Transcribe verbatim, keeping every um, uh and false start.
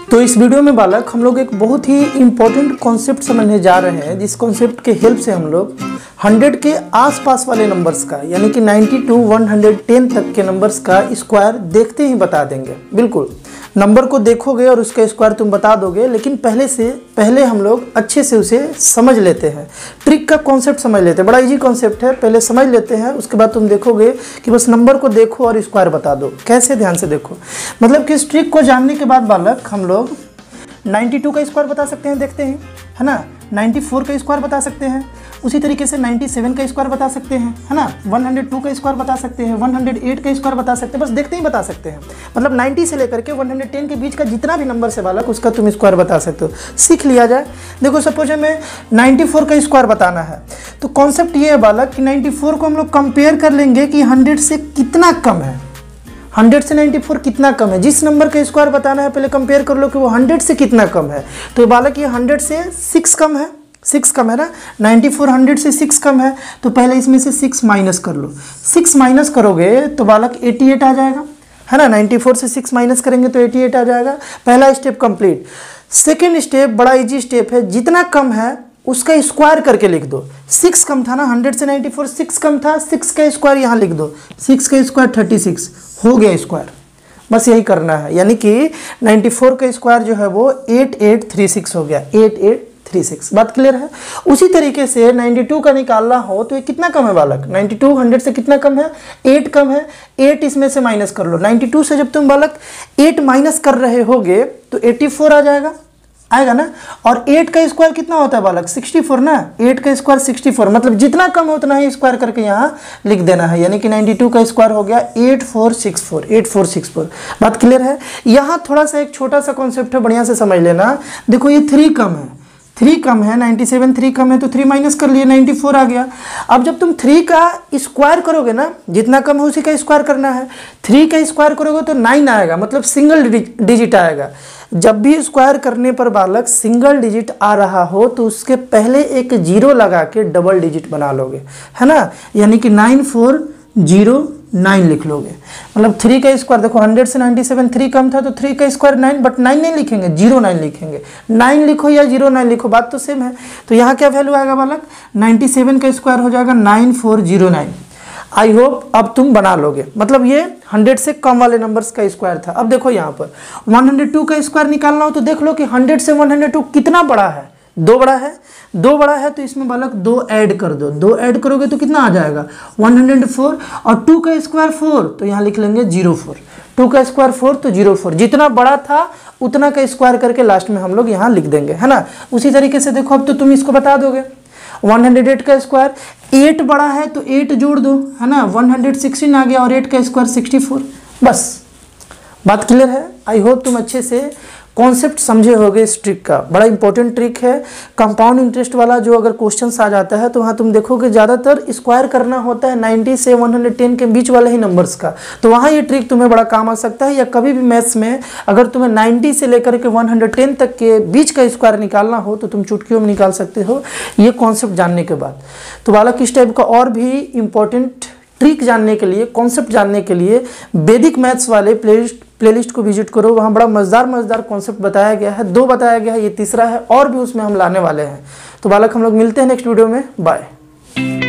तो इस वीडियो में बालक हम लोग एक बहुत ही इम्पोर्टेंट कॉन्सेप्ट समझने जा रहे हैं, जिस कॉन्सेप्ट के हेल्प से हम लोग सौ के आसपास वाले नंबर्स का यानी कि नब्बे टू एक सौ दस तक के नंबर्स का स्क्वायर देखते ही बता देंगे। बिल्कुल नंबर को देखोगे और उसका स्क्वायर तुम बता दोगे, लेकिन पहले से पहले हम लोग अच्छे से उसे समझ लेते हैं, ट्रिक का कॉन्सेप्ट समझ लेते हैं। बड़ा इजी कॉन्सेप्ट है, पहले समझ लेते हैं, उसके बाद तुम देखोगे कि बस नंबर को देखो और स्क्वायर बता दो। कैसे, ध्यान से देखो। मतलब कि इस ट्रिक को जानने के बाद बालक हम लोग बानवे का स्क्वायर बता सकते हैं, देखते हैं, है ना। चौरानवे का स्क्वायर बता सकते हैं, उसी तरीके से सत्तानवे का स्क्वायर बता सकते हैं, है ना। एक सौ दो का स्क्वायर बता सकते हैं, एक सौ आठ का स्क्वायर बता सकते हैं, बस देखते ही बता सकते हैं। मतलब नब्बे से लेकर के एक सौ दस के बीच का जितना भी नंबर से बालक उसका तुम स्क्वायर बता सकते हो। सीख लिया जाए। देखो सपोज हमें चौरानवे का स्क्वायर बताना है, तो कॉन्सेप्ट ये है बालक कि चौरानवे को हम लोग कंपेयर कर लेंगे कि सौ से कितना कम है, सौ से चौरानवे कितना कम है। जिस नंबर का स्क्वायर बताना है पहले कंपेयर कर लो कि वो सौ से कितना कम है। तो बालक ये सौ से छह कम है, छह कम है ना। चौरानवे सौ से छह कम है, तो पहले इसमें से छह माइनस कर लो। छह माइनस करोगे तो बालक अठासी आ जाएगा, है ना। चौरानवे से छह माइनस करेंगे तो अठासी आ जाएगा। पहला स्टेप कंप्लीट। सेकेंड स्टेप बड़ा इजी स्टेप है, जितना कम है उसका स्क्वायर करके लिख दो। छह कम था ना, सौ से चौरानवे छह कम था, छह का स्क्वायर यहाँ लिख दो। छह का स्क्वायर छत्तीस हो गया स्क्वायर। बस यही करना है, यानी कि चौरानवे का स्क्वायर जो है वो अट्ठासी छत्तीस हो गया, अट्ठासी छत्तीस। बात क्लियर है। उसी तरीके से बानवे का निकालना हो तो ये कितना कम है बालक, बानवे सौ से कितना कम है, आठ कम है। आठ इसमें से माइनस कर लो। बानवे से जब तुम बालक आठ माइनस कर रहे होगे तो चौरासी आ जाएगा, आएगा ना। और आठ का स्क्वायर कितना होता है बालक, चौंसठ ना। आठ का स्क्वायर चौंसठ, मतलब जितना कम हो उतना ही स्क्वायर करके यहाँ लिख देना है, यानी कि बानवे का स्क्वायर हो गया चौरासी चौंसठ, चौरासी चौंसठ। बात क्लियर है। यहाँ थोड़ा सा एक छोटा सा कॉन्सेप्ट है, बढ़िया से समझ लेना। देखो ये थ्री कम है, थ्री कम है, सत्तानवे थ्री कम है, तो थ्री माइनस कर लिए, चौरानवे आ गया। अब जब तुम थ्री का स्क्वायर करोगे ना, जितना कम है उसी का स्क्वायर करना है। थ्री का स्क्वायर करोगे तो नाइन आएगा, मतलब सिंगल डिजिट आएगा। जब भी स्क्वायर करने पर बालक सिंगल डिजिट आ रहा हो तो उसके पहले एक जीरो लगा के डबल डिजिट बना लोगे, है ना। यानी कि नाइन फोर जीरो नाइन लिख लोगे। मतलब थ्री का स्क्वायर देखो, सौ से सत्तानवे थ्री कम था तो थ्री का स्क्वायर नाइन, बट नाइन नहीं लिखेंगे, जीरो नाइन लिखेंगे। नाइन लिखो या जीरो नाइन लिखो, बात तो सेम है। तो यहाँ क्या वैल्यू आएगा बालक, सत्तानवे का स्क्वायर हो जाएगा nine four zero nine. I hope अब तुम बना लोगे। मतलब ये सौ से कम वाले नंबर्स का स्क्वायर था। अब देखो यहाँ पर एक सौ दो का स्क्वायर निकालना हो तो देख लो कि सौ से एक सौ दो कितना बड़ा है, दो बड़ा है। दो बड़ा है तो इसमें बालक दो ऐड कर दो। दो ऐड करोगे तो कितना आ जाएगा, एक सौ चार। और टू का स्क्वायर फोर, तो यहाँ लिख लेंगे जीरो फोर। टू का स्क्वायर फोर तो जीरो फोर, जितना बड़ा था उतना का स्क्वायर करके लास्ट में हम लोग यहाँ लिख देंगे, है ना। उसी तरीके से देखो अब तो तुम इसको बता दोगे। एक सौ आठ का स्क्वायर, आठ बड़ा है तो आठ जोड़ दो, है ना। एक सौ सोलह आ गया और आठ का स्क्वायर चौंसठ। बस बात क्लियर है। आई होप तुम अच्छे से कॉन्सेप्ट समझे होगे इस ट्रिक का। बड़ा इंपॉर्टेंट ट्रिक है, कंपाउंड इंटरेस्ट वाला। जो अगर क्वेश्चंस आ जाता है तो वहाँ तुम देखोगे ज़्यादातर स्क्वायर करना होता है नब्बे से एक सौ दस के बीच वाले ही नंबर्स का, तो वहाँ ये ट्रिक तुम्हें बड़ा काम आ सकता है। या कभी भी मैथ्स में अगर तुम्हें नब्बे से लेकर के एक सौ दस तक के बीच का स्क्वायर निकालना हो तो तुम चुटकियों में निकाल सकते हो, ये कॉन्सेप्ट जानने के बाद। तो बालक इस टाइप का और भी इंपॉर्टेंट ट्रिक जानने के लिए, कॉन्सेप्ट जानने के लिए वैदिक मैथ्स वाले प्लेलिस्ट प्लेलिस्ट को विजिट करो। वहाँ बड़ा मजेदार मजेदार कॉन्सेप्ट बताया गया है, दो बताया गया है, ये तीसरा है और भी उसमें हम लाने वाले हैं। तो बालक हम लोग मिलते हैं नेक्स्ट वीडियो में। बाय।